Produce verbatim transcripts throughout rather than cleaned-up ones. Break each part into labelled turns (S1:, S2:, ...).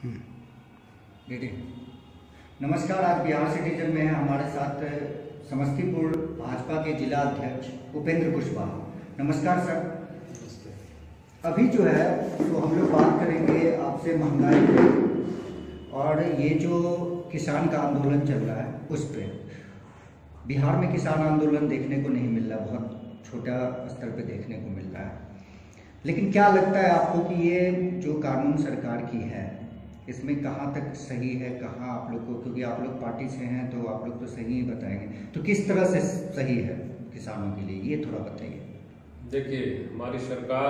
S1: Ready. नमस्कार, आज Bihar citizen में हमारे साथ समस्तीपुर भाजपा के जिला अध्यक्ष उपेंद्र कुशवाहा। नमस्कार सर। नमस्ते। अभी जो है तो हम लोग बात करेंगे आपसे महंगाई पे और ये जो किसान का आंदोलन चल रहा है उस पर। बिहार में किसान आंदोलन देखने को नहीं मिल रहा, बहुत छोटा स्तर पे देखने को मिल रहा है। लेकिन क्या लगता है आपको कि ये जो कानून सरकार की है इसमें कहाँ तक सही है, कहाँ आप लोग को, क्योंकि आप लोग पार्टी से हैं तो आप लोग तो सही ही बताएंगे, तो किस तरह से सही है किसानों के लिए, ये थोड़ा बताइए।
S2: देखिए, हमारी सरकार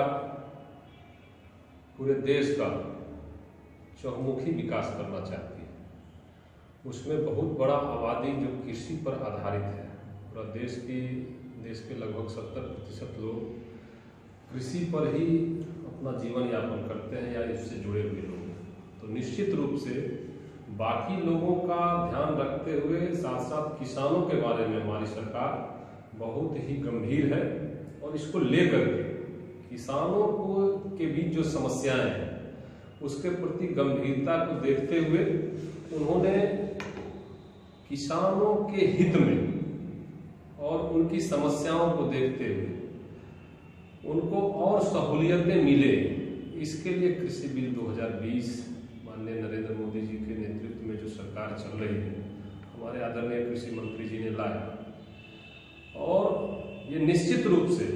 S2: पूरे देश का चहुमुखी विकास करना चाहती है। उसमें बहुत बड़ा आबादी जो कृषि पर आधारित है। पूरा देश की देश के लगभग सत्तर प्रतिशत लोग कृषि पर ही अपना जीवन यापन करते हैं या इससे जुड़े हुए लोग। तो निश्चित रूप से बाकी लोगों का ध्यान रखते हुए साथ साथ किसानों के बारे में हमारी सरकार बहुत ही गंभीर है और इसको लेकर के किसानों को के बीच जो समस्याएं हैं उसके प्रति गंभीरता को देखते हुए उन्होंने किसानों के हित में और उनकी समस्याओं को देखते हुए उनको और सहूलियतें मिले, इसके लिए कृषि बिल दो हज़ार बीस माननीय नरेंद्र मोदी जी के नेतृत्व में जो सरकार चल रही है, हमारे आदरणीय कृषि मंत्री जी ने लाया और ये निश्चित रूप से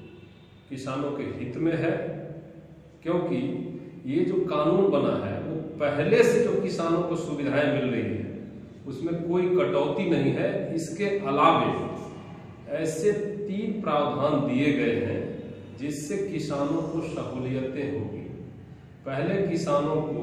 S2: किसानों के हित में है, क्योंकि ये जो कानून बना है वो पहले से जो किसानों को सुविधाएं मिल रही है उसमें कोई कटौती नहीं है। इसके अलावे ऐसे तीन प्रावधान दिए गए हैं जिससे किसानों को सहूलियतें होगी। पहले किसानों को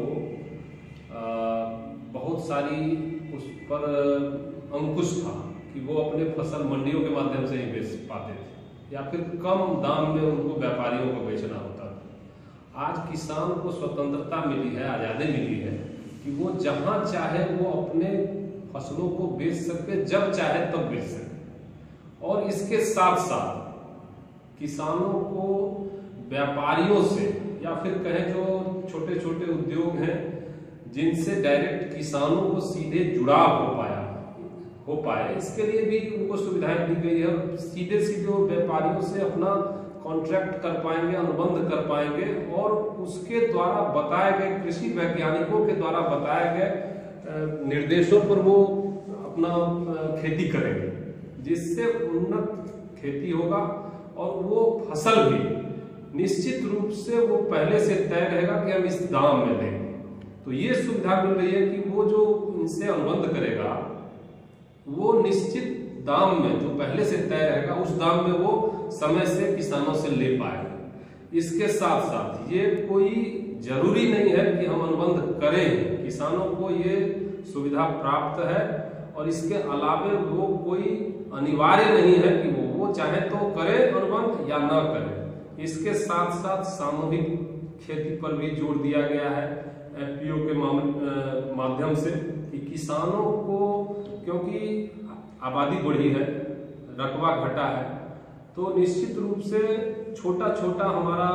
S2: आ, बहुत सारी उस पर अंकुश था कि वो अपने फसल मंडियों के माध्यम से ही बेच पाते थे या फिर कम दाम में उनको व्यापारियों को बेचना होता था। आज किसान को स्वतंत्रता मिली है, आज़ादी मिली है कि वो जहां चाहे वो अपने फसलों को बेच सके, जब चाहे तब बेच सके। और इसके साथ साथ किसानों को व्यापारियों से या फिर कहें जो छोटे छोटे उद्योग हैं जिनसे डायरेक्ट किसानों को सीधे जुड़ाव हो पाया हो पाए, इसके लिए भी उनको सुविधाएं दी गई है। सीधे सीधे वो व्यापारियों से अपना कॉन्ट्रैक्ट कर पाएंगे, अनुबंध कर पाएंगे और उसके द्वारा बताए गए कृषि वैज्ञानिकों के द्वारा बताए गए निर्देशों पर वो अपना खेती करेंगे, जिससे उन्नत खेती होगा और वो फसल भी निश्चित रूप से वो पहले से तय रहेगा कि हम इस दाम में देंगे। तो ये सुविधा मिल रही है कि वो जो इनसे अनुबंध करेगा वो निश्चित दाम में जो पहले से तय रहेगा उस दाम में वो समय से किसानों से ले पाएगा। इसके साथ साथ ये कोई जरूरी नहीं है कि हम अनुबंध करें, किसानों को ये सुविधा प्राप्त है और इसके अलावे वो कोई अनिवार्य नहीं है कि वो वो चाहे तो करे अनुबंध या ना करे। इसके साथ साथ सामूहिक खेती पर भी जोर दिया गया है एफपीओ के माध्यम से कि किसानों को, क्योंकि आबादी बढ़ी है, रकबा घटा है, तो निश्चित रूप से छोटा छोटा हमारा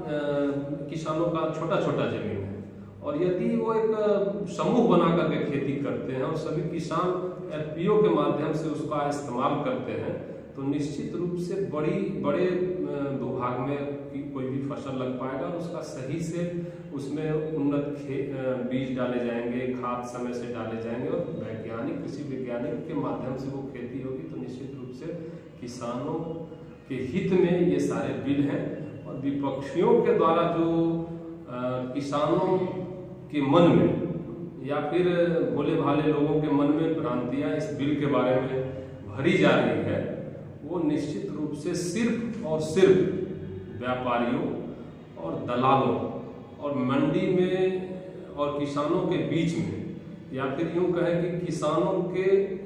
S2: किसानों का छोटा छोटा जमीन है और यदि वो एक समूह बना करके खेती करते हैं और सभी किसान एफपीओ के माध्यम से उसका इस्तेमाल करते हैं तो निश्चित रूप से बड़ी बड़े भूभाग में कोई भी फसल लग पाएगा और उसका सही से उसमें उन्नत बीज डाले जाएंगे, खाद समय से डाले जाएंगे और वैज्ञानिक कृषि वैज्ञानिक के माध्यम से वो खेती होगी। तो निश्चित रूप से किसानों के हित में ये सारे बिल हैं और विपक्षियों के द्वारा जो आ, किसानों के मन में या फिर भोले भाले लोगों के मन में भ्रांतियां इस बिल के बारे में भरी जा रही है, वो निश्चित रूप से सिर्फ और सिर्फ व्यापारियों और दलालों और मंडी में और किसानों के बीच में, या फिर यूं कहें कि किसानों के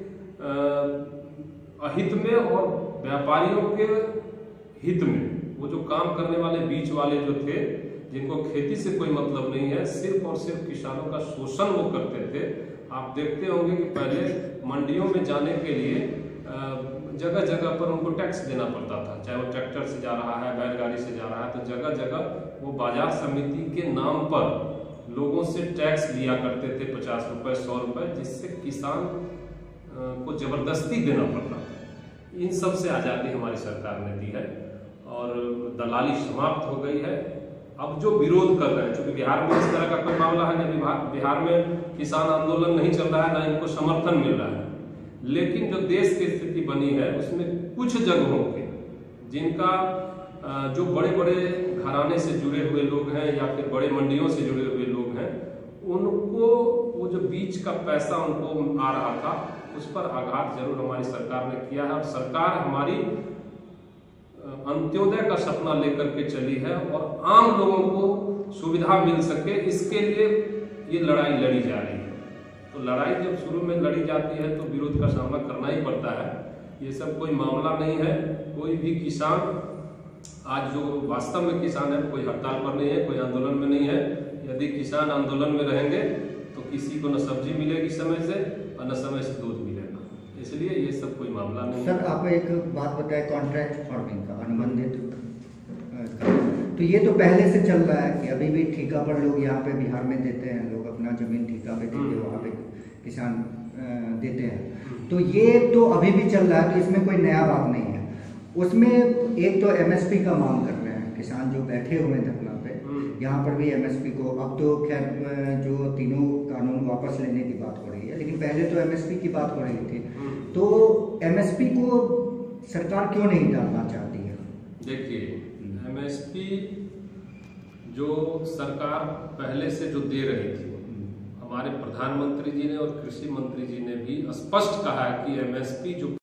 S2: अहित में और व्यापारियों के हित में, वो जो काम करने वाले बीच वाले जो थे जिनको खेती से कोई मतलब नहीं है, सिर्फ और सिर्फ किसानों का शोषण वो करते थे। आप देखते होंगे कि पहले मंडियों में जाने के लिए जगह जगह पर उनको टैक्स देना पड़ता था, चाहे वो ट्रैक्टर से जा रहा है, बैलगाड़ी से जा रहा है, तो जगह जगह वो बाजार समिति के नाम पर लोगों से टैक्स लिया करते थे पचास रुपए सौ रुपए, जिससे किसान को जबरदस्ती देना पड़ता था। इन सब से आज़ादी हमारी सरकार ने दी है और दलाली समाप्त हो गई है। अब जो विरोध कर रहे हैं, चूंकि बिहार में इस तरह का कोई मामला है नहीं, बिहार में किसान आंदोलन नहीं चल रहा है, ना इनको समर्थन मिल रहा है, लेकिन जो देश की स्थिति बनी है उसमें कुछ जगहों के जिनका जो बड़े बड़े घराने से जुड़े हुए लोग हैं या फिर बड़े मंडियों से जुड़े हुए लोग हैं, उनको वो जो बीच का पैसा उनको आ रहा था उस पर आघात जरूर हमारी सरकार ने किया है। और सरकार हमारी अंत्योदय का सपना लेकर के चली है और आम लोगों को सुविधा मिल सके, इसके लिए ये लड़ाई लड़ी जा रही है। तो लड़ाई जब शुरू में लड़ी जाती है तो विरोध का सामना करना ही पड़ता है। ये सब कोई मामला नहीं है। कोई भी किसान आज जो वास्तव में किसान है, कोई हड़ताल पर नहीं है, कोई आंदोलन में नहीं है। यदि किसान आंदोलन में रहेंगे तो किसी को न सब्जी मिलेगी समय से और न समय से दूध मिलेगा, इसलिए ये सब कोई मामला नहीं
S1: सर,
S2: है।
S1: आप एक बात बताएं कॉन्ट्रैक्ट फार्मिंग का, अनुबंधित, तो ये तो पहले से चल रहा है कि अभी भी ठेका पर लोग यहाँ पे बिहार में देते हैं, लोग अपना जमीन ठेका पे देके वहाँ पे किसान देते हैं, तो ये तो अभी भी चल रहा है, तो इसमें कोई नया बात नहीं है। उसमें एक तो एमएसपी का मांग कर रहे हैं किसान जो बैठे हुए हैं धरना पे, यहाँ पर भी एमएसपी को, अब तो खैर जो तीनों कानून वापस लेने की बात हो रही है, लेकिन पहले तो एमएसपी की बात हो रही थी, तो एमएसपी को सरकार क्यों नहीं डालना चाहती है?
S2: देखिए, एमएसपी जो सरकार पहले से जो दे रही थी, हमारे प्रधानमंत्री जी ने और कृषि मंत्री जी ने भी स्पष्ट कहा है कि एमएसपी जो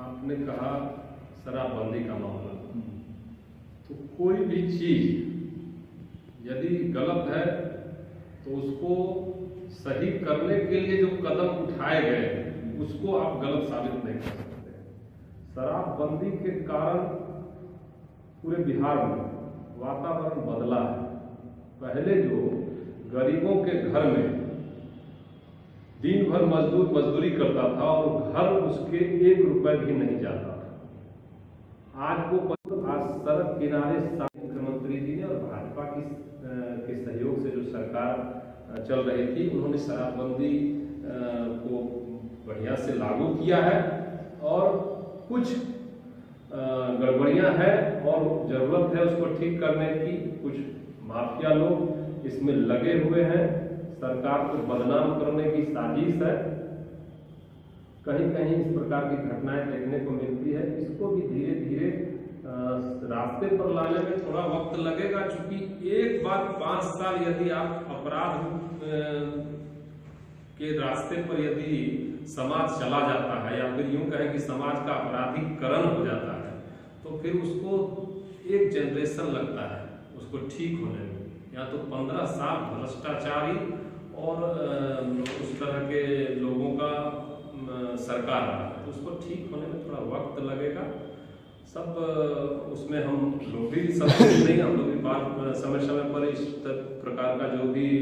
S2: आपने कहा शराबबंदी का मामला, तो कोई भी चीज यदि गलत है तो उसको सही करने के लिए जो कदम उठाए गए उसको आप गलत साबित नहीं कर सकते। शराबबंदी के कारण पूरे बिहार में वातावरण बदला है। पहले जो गरीबों के घर में दिन भर मजदूर मजदूरी करता था और घर उसके एक रुपए भी नहीं जाता था, आज को आज सड़क किनारे मुख्यमंत्री जी ने और भाजपा की के सहयोग से जो सरकार चल रही थी, उन्होंने शराबबंदी को बढ़िया से लागू किया है और कुछ गड़बड़ियां हैं और जरूरत है उसको ठीक करने की। कुछ माफिया लोग इसमें लगे हुए हैं, सरकार को बदनाम करने की साजिश है। कहीं कहीं इस प्रकार की घटनाएं देखने को मिलती है। इसको भी धीरे धीरे रास्ते पर लाने में थोड़ा वक्त लगेगा, क्योंकि एक बार पांच साल यदि आप अपराध के रास्ते पर यदि समाज चला जाता है या फिर यूं कहें कि समाज का अपराधीकरण हो जाता है, तो फिर उसको एक जनरेशन लगता है उसको ठीक होने में। या तो पंद्रह साल भ्रष्टाचारी और उस तरह के लोगों का सरकार रहा है, तो उसको ठीक होने में थोड़ा वक्त लगेगा। सब उसमें हम लोग भी सब नहीं, हम लोग भी बार समय समय पर इस प्रकार का जो भी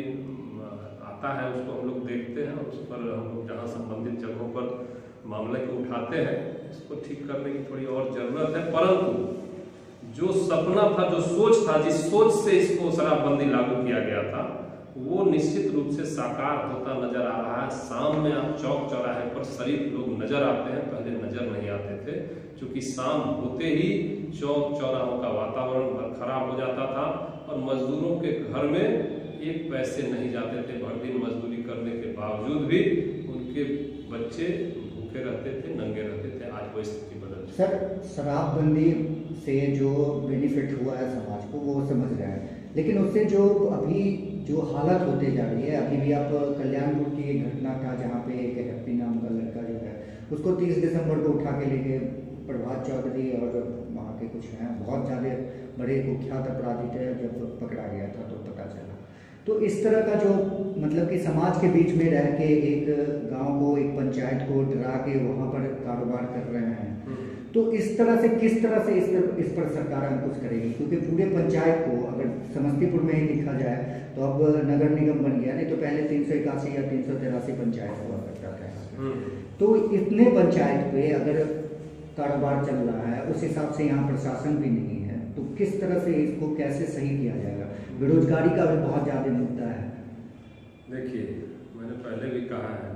S2: आता है उसको हम लोग देखते हैं और उस पर हम लोग जहाँ संबंधित जगहों पर मामले को उठाते हैं। इसको ठीक करने की थोड़ी और जरूरत है, परंतु जो सपना था, जो सोच था, जिस सोच से इसको शराबबंदी लागू किया गया था, वो निश्चित रूप से साकार होता नजर आ रहा है। शाम में आप चौक चौराहे पर शरीफ लोग नजर आते हैं, पहले नजर नहीं आते थे, क्योंकि शाम होते ही चौक चौराहों का वातावरण खराब हो जाता था और मजदूरों के घर में एक पैसे नहीं जाते थे। भर दिन मजदूरी करने के बावजूद भी उनके बच्चे भूखे रहते थे, नंगे रहते थे। आज वो स्थिति बदल गई।
S1: सर, शराबबंदी से जो बेनिफिट हुआ है समाज को वो समझ रहे हैं, लेकिन उससे जो अभी जो हालत होते जा रही है, अभी भी आप कल्याणपुर की एक घटना था जहाँ पे एक हैप्पी नाम का लड़का जो है उसको तीस दिसंबर को उठा के लेके प्रभात चौधरी और वहाँ के कुछ हैं बहुत ज़्यादा बड़े कुख्यात अपराधी थे, जब पकड़ा गया था तो पता चला। तो इस तरह का जो मतलब कि समाज के बीच में रह के एक गांव को, एक पंचायत को डरा के वहाँ पर कारोबार कर रहे हैं, तो इस तरह से किस तरह से इस पर इस पर सरकार अंकुश करेगी? क्योंकि पूरे पंचायत को अगर समस्तीपुर में ही देखा जाए तो अब नगर निगम बन गया, नहीं तो पहले तीन सौ इक्यासी या तीन सौ तिरासी पंचायत हुआ करता था। तो इतने पंचायत पे अगर कारोबार चल रहा है, उस हिसाब से यहाँ प्रशासन भी नहीं है, तो किस तरह से इसको कैसे सही किया जाएगा? बेरोजगारी का भी बहुत ज़्यादा मुद्दा है।
S2: देखिए, मैंने पहले भी कहा है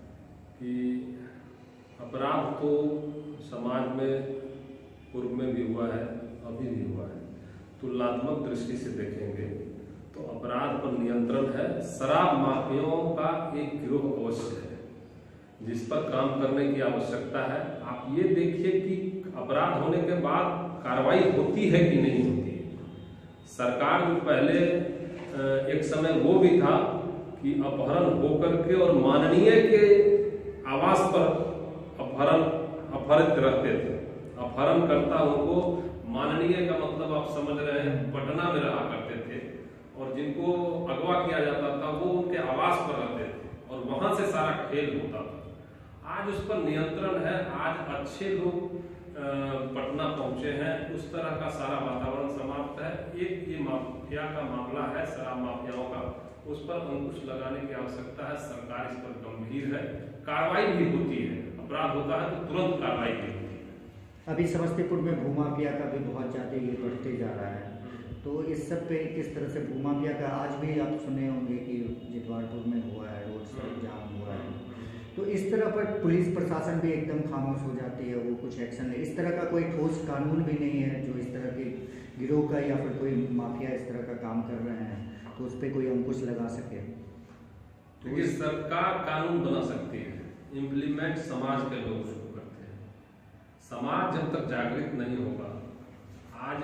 S2: कि अपराध तो समाज में पूर्व में भी हुआ है, अभी भी हुआ है। तुलनात्मक दृष्टि से देखेंगे तो अपराध पर नियंत्रण है। शराब माफियाओं का एक गिरोह अवश्य है जिस पर काम करने की आवश्यकता है। आप ये देखिए कि अपराध होने के बाद कार्रवाई होती है कि नहीं होती है। सरकार में पहले एक समय वो भी था कि अपहरण होकर के और माननीय के आवास पर अपहरण अपहरित रहते थे। अपहरणकर्ता उनको, माननीय का मतलब आप समझ रहे हैं, पटना में रहा करते थे और जिनको अगवा किया जाता था वो उनके आवास पर रहते थे और वहां से सारा खेल होता था। आज उस पर नियंत्रण है। आज अच्छे लोग पटना पहुंचे हैं, उस तरह का सारा वातावरण समाप्त है। एक ये माफिया का मामला है, शराब माफियाओं का, उस पर अंकुश लगाने की आवश्यकता है। सरकार इस पर गंभीर है, कार्रवाई भी होती है। अपराध होता है तो तुरंत कार्रवाई भी होती है।
S1: अभी समस्तीपुर में भूमाफिया का भी बहुत ज़्यादा ये बढ़ते जा रहा है, तो इस सब पे किस तरह से भूमाफिया का, आज भी आप सुने होंगे कि जितवारपुर में हुआ है, रोड सड़क जाम हुआ है, तो इस तरह पर पुलिस प्रशासन भी एकदम खामोश हो जाती है, वो कुछ एक्शन ले। इस तरह का कोई ठोस कानून भी नहीं है जो इस तरह के गिरोह का या फिर कोई माफिया इस तरह का काम कर रहे हैं तो उस पर कोई अंकुश लगा सके।
S2: तो ये सरकार कानून बना सकती है, इम्प्लीमेंट समाज के लोग शुरू करते हैं। समाज जब तक जागृत नहीं होगा, आज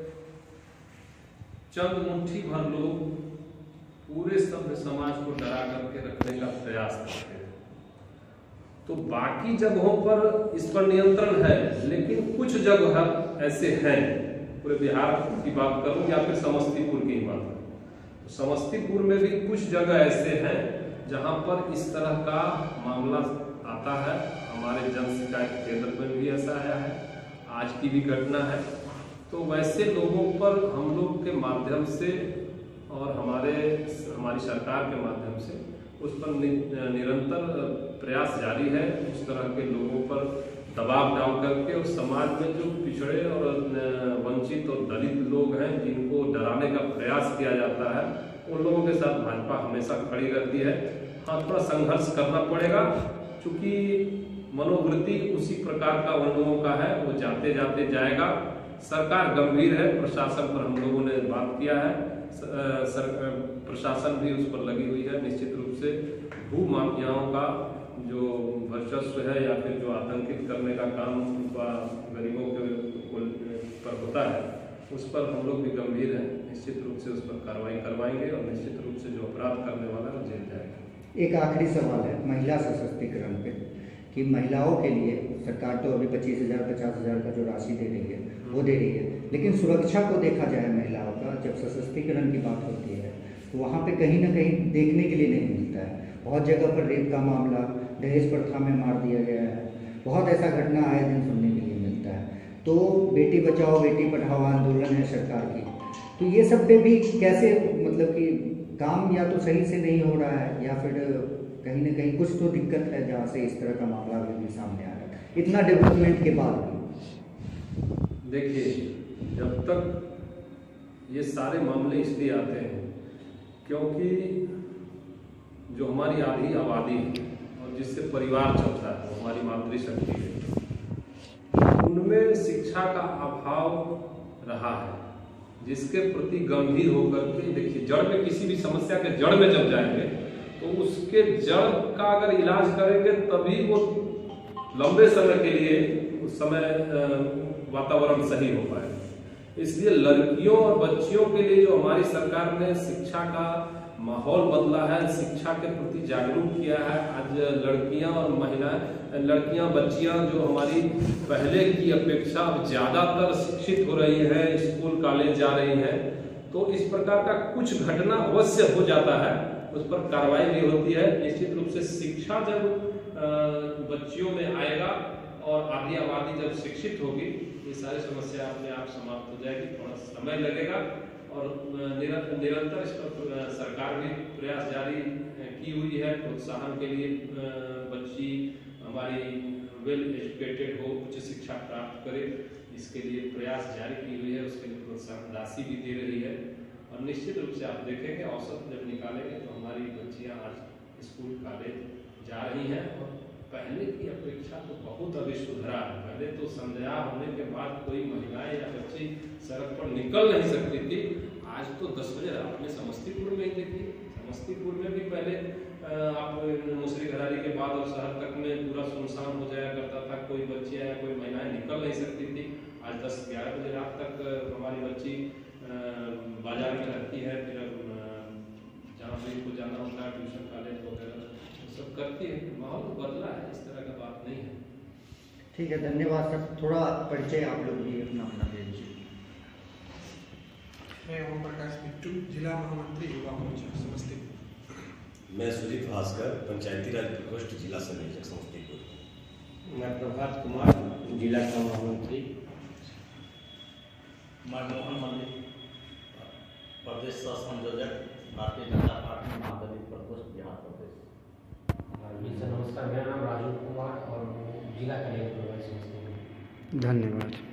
S2: चंद मुट्ठी भर लोग पूरे सभ्य समाज को डरा करके रखने का प्रयास करते हैं, तो बाकी जगहों पर इस पर नियंत्रण है, लेकिन कुछ जगह ऐसे हैं, पूरे बिहार की बात करूं या फिर समस्तीपुर की ही बात करूं, तो समस्तीपुर में भी कुछ जगह ऐसे हैं जहां पर इस तरह का मामला आता है। हमारे जन शिकायत केंद्र में भी ऐसा आया है, आज की भी घटना है। तो वैसे लोगों पर हम लोग के माध्यम से और हमारे हमारी सरकार के माध्यम से उस पर निरंतर प्रयास जारी है। उस तरह के लोगों पर दबाव डाल करके और समाज में जो पिछड़े और वंचित और दलित लोग हैं जिनको डराने का प्रयास किया जाता है, उन लोगों के साथ भाजपा हमेशा खड़ी रहती है। हाँ, थोड़ा संघर्ष करना पड़ेगा, क्योंकि मनोवृत्ति उसी प्रकार का उन लोगों का है, वो जाते जाते जाएगा। सरकार गंभीर है, प्रशासन पर हम लोगों ने बात किया है, सर, प्रशासन भी उस पर लगी हुई है। निश्चित रूप से भू माफियाओं का जो वर्चस्व है या फिर जो आतंकित करने का काम गरीबों के पर होता है, उस पर हम लोग भी गंभीर हैं। निश्चित रूप से उस पर कार्रवाई करवाएंगे और निश्चित रूप से जो अपराध करने वाला है वो जेल जाएगा।
S1: एक आखिरी सवाल है महिला सशक्तिकरण पे, कि महिलाओं के लिए सरकार तो अभी पच्चीस हजार पचास हजार का जो राशि दे रही है वो दे रही है, लेकिन सुरक्षा को देखा जाए महिलाओं का, जब सशक्तिकरण की बात होती है तो वहाँ पे कहीं ना कहीं देखने के लिए नहीं मिलता है। बहुत जगह पर रेप का मामला, दहेज प्रथा में मार दिया गया है, बहुत ऐसा घटना आए दिन सुनने के लिए मिलता है। तो बेटी बचाओ बेटी पढ़ाओ आंदोलन है सरकार की, तो ये सब पे भी कैसे, मतलब कि काम या तो सही से नहीं हो रहा है या फिर कहीं ना कहीं कुछ तो दिक्कत है जहाँ से इस तरह का मामला अभी भी सामने आ रहा है इतना डेवलपमेंट के बाद भी।
S2: देखिए, जब तक ये सारे मामले इसलिए आते हैं क्योंकि जो हमारी आधी आबादी है और जिससे परिवार चलता है वो हमारी मातृशक्ति है, उनमें शिक्षा का अभाव रहा है, जिसके प्रति गंभीर होकर के देखिए, जड़ में किसी भी समस्या के जड़ में जब जाएंगे तो उसके जड़ का अगर इलाज करेंगे तभी वो लंबे समय के लिए उस समय वातावरण सही हो पाएगा। इसलिए लड़कियों और बच्चियों के लिए जो हमारी सरकार ने शिक्षा का माहौल बदला है, शिक्षा के प्रति जागरूक किया है। आज लड़कियां और महिलाएं, लड़कियां बच्चियां जो हमारी पहले की अपेक्षा अब ज्यादातर शिक्षित हो रही हैं, स्कूल कॉलेज जा रही हैं, तो इस प्रकार का कुछ घटना अवश्य हो जाता है, उस पर कार्रवाई भी होती है। निश्चित रूप से शिक्षा जब बच्चियों में आएगा और आधी आबादी जब शिक्षित होगी, ये सारी समस्या अपने आप समाप्त हो जाएगी। थोड़ा समय लगेगा और निरंतर इस पर सरकार भी प्रयास जारी की हुई है। प्रोत्साहन के लिए बच्ची हमारी वेल एजुकेटेड हो, उच्च शिक्षा प्राप्त करे, इसके लिए प्रयास जारी की हुई है। उसके लिए प्रोत्साहन राशि भी दे रही है और निश्चित रूप से आप देखेंगे औसत जब निकालेंगे तो हमारी बच्चियां आज स्कूल कॉलेज जा रही हैं और पहले की अपेक्षा तो बहुत अभी सुधरा है। पहले तो संध्या होने के बाद कोई महिलाएं या बच्ची सड़क पर निकल नहीं सकती थी, आज तो दस बजे रात में समस्तीपुर में ही देखिए, समस्तीपुर में भी पहले आप मुसरी घरारी के बाद और शहर तक में पूरा सुनसान हो जाया करता था, कोई बच्चियां या कोई महिलाएं निकल नहीं सकती थी। आज दस ग्यारह बजे रात तक हमारी बच्ची बाजार में रहती है, फिर जहाँ भी इनको जाना होता है ट्यूशन कॉलेज वगैरह सब करती है। माहौल तो बदला है, इस तरह का बात नहीं है।
S1: ठीक है, धन्यवाद सर। थोड़ा परिचय आप लोग भी अपना अपना दे दीजिए।
S3: मैं ओम प्रकाश बिट्टू, जिला महामंत्री युवा मोर्चा समस्तीपुर।
S4: मैं सुजीत भास्कर, पंचायती राज प्रकोष्ठ जिला संयोजक समस्तीपुर।
S5: मैं प्रभात कुमार, जिला का महामंत्री।
S6: मैं मोहन मल्लिक, प्रदेश सह संयोजक, भारतीय जनता पार्टी महादलित प्रकोष्ठ बिहार प्रदेश।
S5: नमस्कार, मेरा नाम राजू कुमार और जिला कल्याण प्रभारी समस्तीपुर।
S1: धन्यवाद।